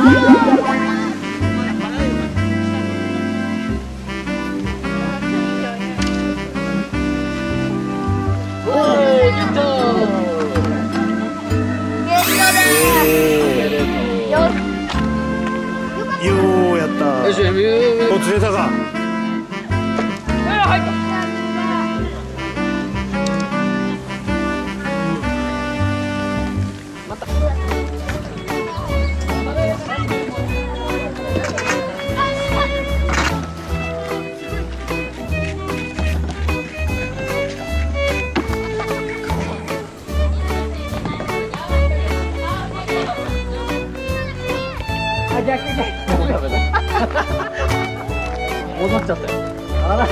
ようやった。よし、釣れたか。 戻っちゃったよ。あら。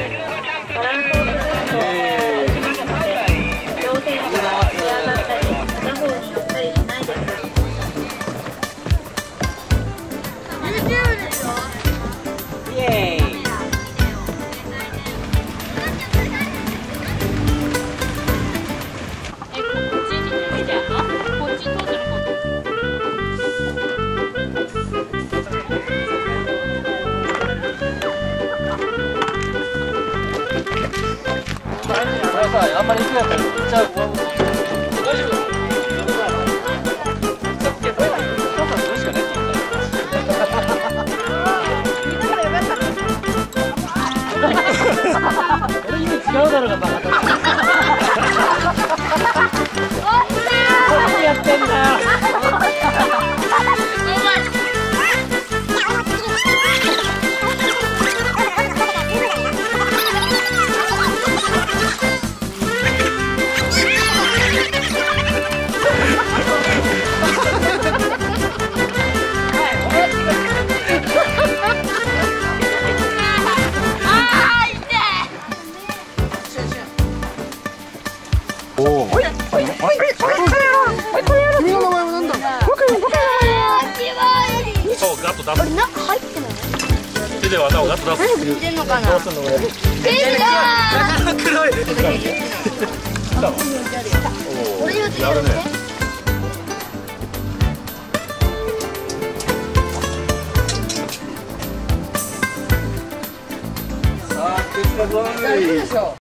あんまり行くやったら行っちゃう。大丈夫。俺意味違うだろうがバカ。何やってんだよ。 そう、ガッと出す。 中入ってない。 手で技をガッと出す。 何振ってんのかな。 どうすんのこれ。 手が。 黒い。やるね。さあ、手伝い。